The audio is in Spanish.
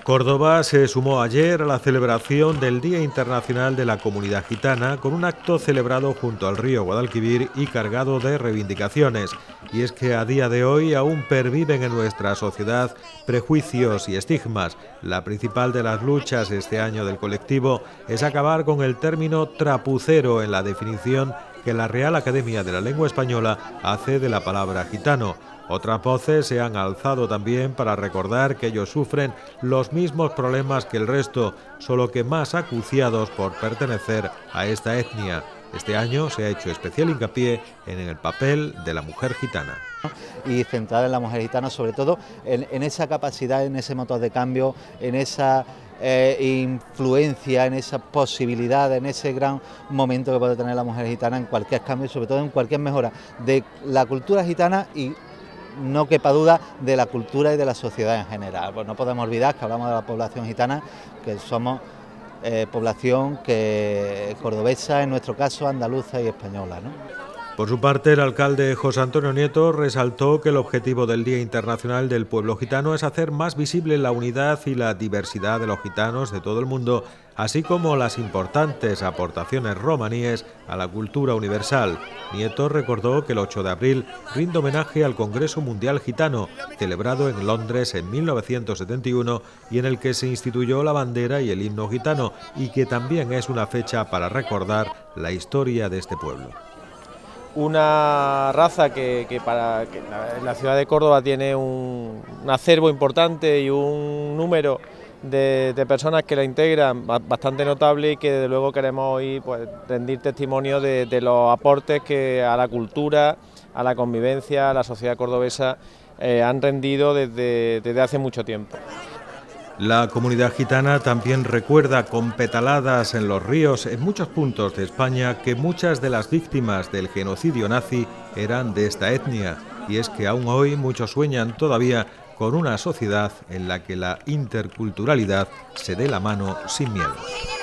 Córdoba se sumó ayer a la celebración del Día Internacional de la Comunidad Gitana con un acto celebrado junto al río Guadalquivir y cargado de reivindicaciones. Y es que a día de hoy aún perviven en nuestra sociedad prejuicios y estigmas. La principal de las luchas este año del colectivo es acabar con el término trapucero en la definición que la Real Academia de la Lengua Española hace de la palabra gitano. Otras voces se han alzado también para recordar que ellos sufren los mismos problemas que el resto, solo que más acuciados por pertenecer a esta etnia. Este año se ha hecho especial hincapié en el papel de la mujer gitana. Y centrada en la mujer gitana, sobre todo en esa capacidad, en ese motor de cambio, en esa influencia, en esa posibilidad, en ese gran momento que puede tener la mujer gitana en cualquier cambio, sobre todo en cualquier mejora de la cultura gitana y no quepa duda de la cultura y de la sociedad en general. Pues no podemos olvidar que hablamos de la población gitana, que somos población cordobesa, en nuestro caso andaluza y española, ¿no? Por su parte, el alcalde José Antonio Nieto resaltó que el objetivo del Día Internacional del Pueblo Gitano es hacer más visible la unidad y la diversidad de los gitanos de todo el mundo, así como las importantes aportaciones romaníes a la cultura universal. Nieto recordó que el 8 de abril rinde homenaje al Congreso Mundial Gitano, celebrado en Londres en 1971 y en el que se instituyó la bandera y el himno gitano, y que también es una fecha para recordar la historia de este pueblo. Una raza que la ciudad de Córdoba tiene un acervo importante y un número de personas que la integran bastante notable, y que desde luego queremos hoy pues rendir testimonio de los aportes que a la cultura, a la convivencia, a la sociedad cordobesa han rendido desde hace mucho tiempo. La comunidad gitana también recuerda con petaladas en los ríos en muchos puntos de España que muchas de las víctimas del genocidio nazi eran de esta etnia, y es que aún hoy muchos sueñan todavía con una sociedad en la que la interculturalidad se dé la mano sin miedo.